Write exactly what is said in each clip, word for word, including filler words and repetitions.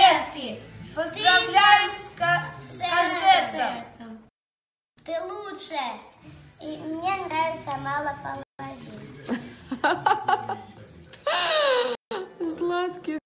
детки! Поздравляем с, с концертом! Ты лучшая! И мне нравится мало половин. Сладкий.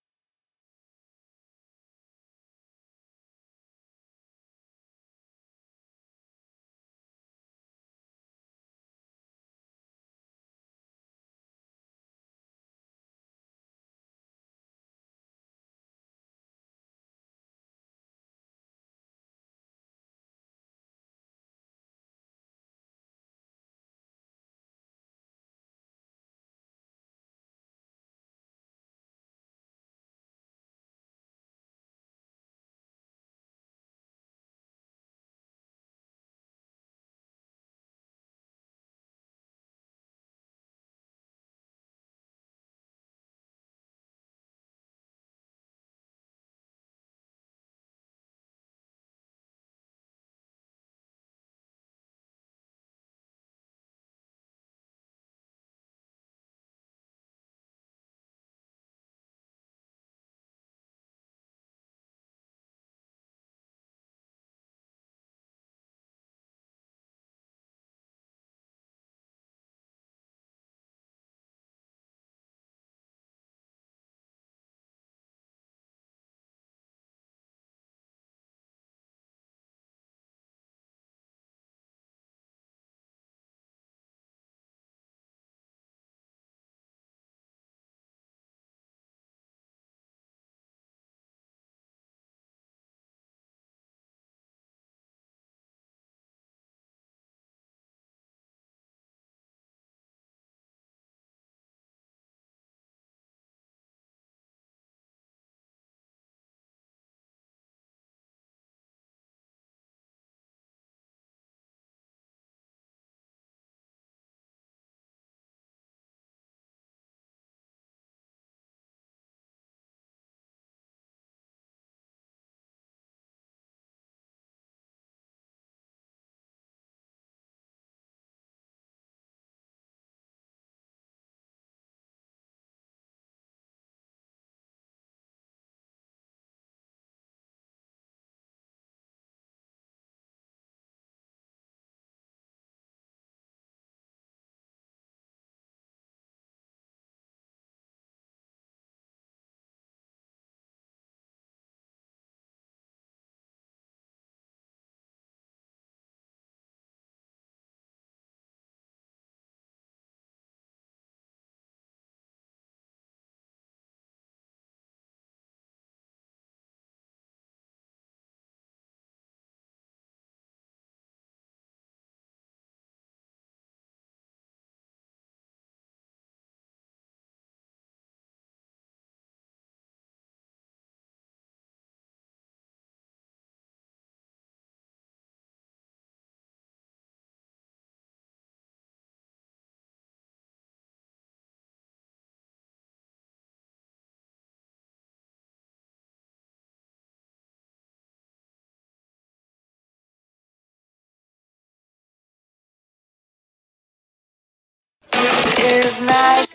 Ты знаешь,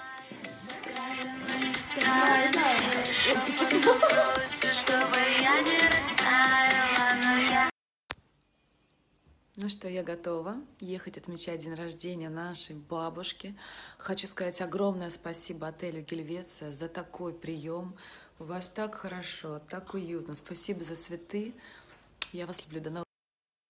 чтобы я не растаяла, но я... Ну что, я готова ехать отмечать день рождения нашей бабушки. Хочу сказать огромное спасибо отелю Гельвеция за такой прием. У вас так хорошо, так уютно. Спасибо за цветы. Я вас люблю. До новых встреч.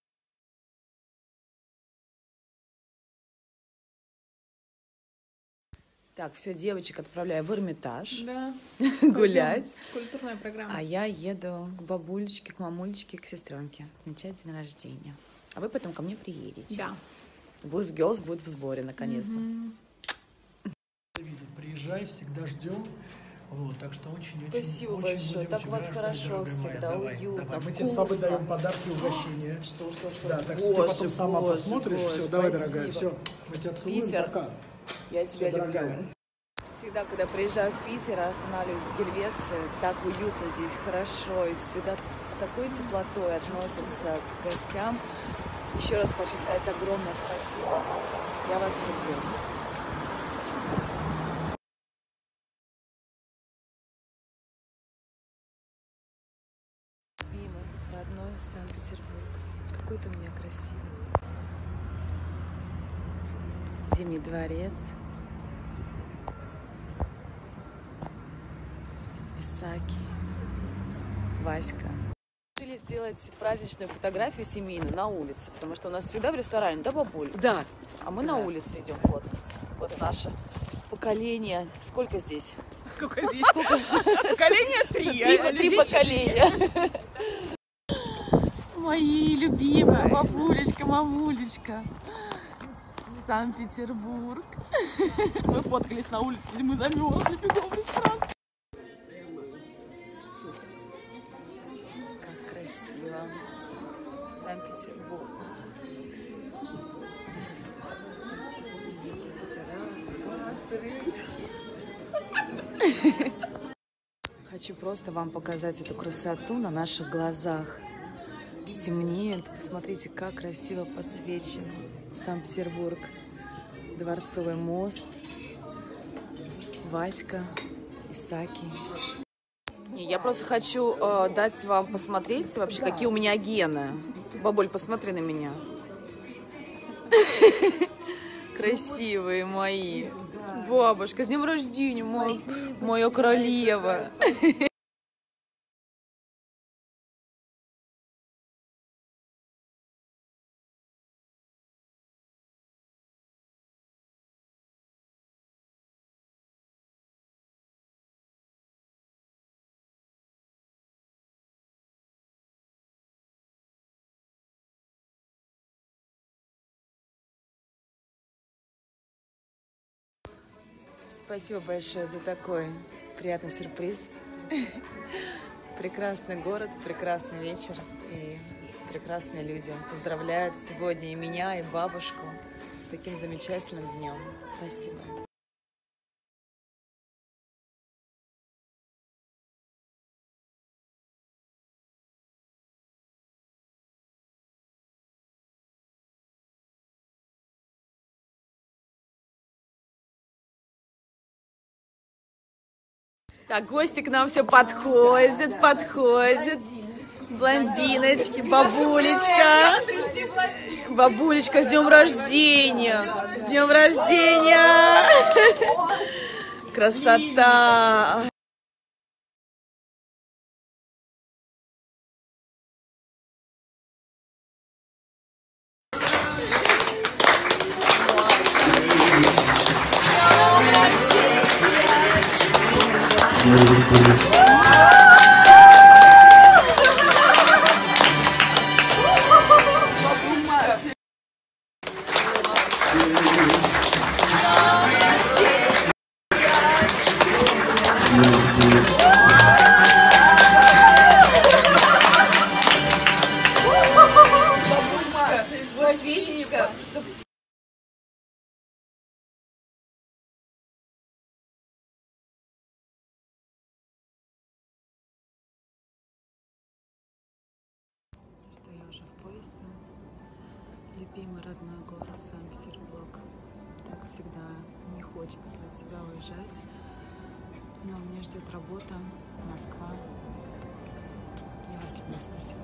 Так, все, девочек отправляю в Эрмитаж, Да. гулять. Культурная программа. А я еду к бабулечке, к мамулечке, к сестренке отмечать день рождения. А вы потом ко мне приедете. Да. Boost Girls будет в сборе, наконец-то. Мгм. Приезжай, всегда ждем. Вот, так что очень-очень Спасибо очень большое. будем Так тебя у вас ждать, хорошо дорогая моя. всегда, Давай, уютно, давай. Мы тебе с собой вкусно. даем подарки, угощения. Что, что, что? Да, так что ты Боже, потом сама боже, посмотришь. боже, Все, давай, спасибо. дорогая, все. Мы тебя целуем, Питер, пока. Я тебя Всё, люблю. дорогая. Всегда, когда приезжаю в Питер, останавливаюсь в Гельвеции, так уютно здесь, хорошо, и всегда с такой теплотой относятся к гостям. Еще раз хочу сказать огромное спасибо. Я вас люблю. Санкт-Петербург. Какой ты у меня красивый. Зимний дворец. Исаки. Васька. Решили сделать праздничную фотографию семейную на улице, потому что у нас всегда в ресторане, да, бабуль? Да. А мы на улице идем фоткаться. Вот наше поколение. Сколько здесь? Сколько здесь? Поколение три. Три, три поколения. Мои любимые, бабулечка, мамулечка. Санкт-Петербург. Мы фоткались на улице, и мы замерзли, бегом в ресторан. Как красиво. Санкт-Петербург. Хочу просто вам показать эту красоту на наших глазах. Темнеет. Посмотрите, как красиво подсвечен Санкт-Петербург. Дворцовый мост. Васька, Исаки. Я просто хочу э, дать вам посмотреть вообще, какие у меня гены. Бабуль, посмотри на меня. Красивые мои. Бабушка, с днем рождения, мой, моя королева. Спасибо большое за такой приятный сюрприз. Прекрасный город, прекрасный вечер и прекрасные люди. Поздравляют сегодня и меня, и бабушку с таким замечательным днем. Спасибо. Так, гости к нам все подходят, подходят. Блондиночки, бабулечка. Бабулечка, с днем рождения. С днем рождения. Красота. Что я уже в поезде. Любимый родной город Санкт-Петербург. Так всегда не хочется от тебя уезжать. Но меня ждет работа, Москва. Я вас люблю, спасибо.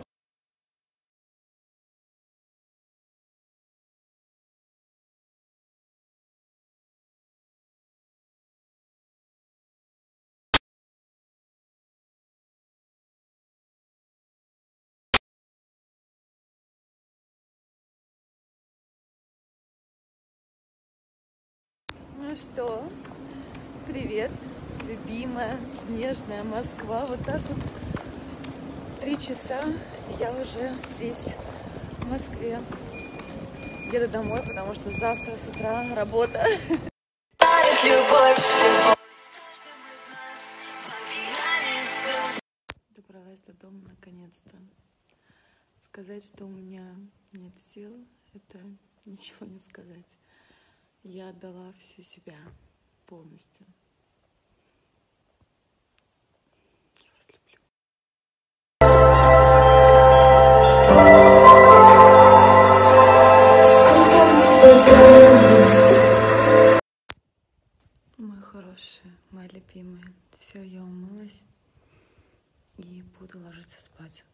Ну что, привет, любимая снежная Москва. Вот так вот три часа я уже здесь, в Москве. Еду домой, потому что завтра с утра работа. Добралась до дома наконец-то. Сказать, что у меня нет сил, это ничего не сказать. Я отдала всю себя полностью. Я вас люблю. Мои хорошие, мои любимые, все, я умылась и буду ложиться спать.